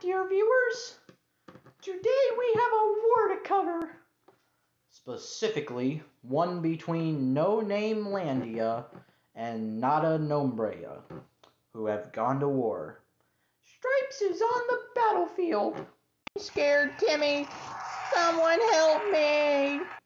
dear viewers. Today we have a war to cover. Specifically, one between No Name Landia and Nada Nombrea, who have gone to war. Stripes is on the battlefield. I'm scared, Timmy. Someone help me.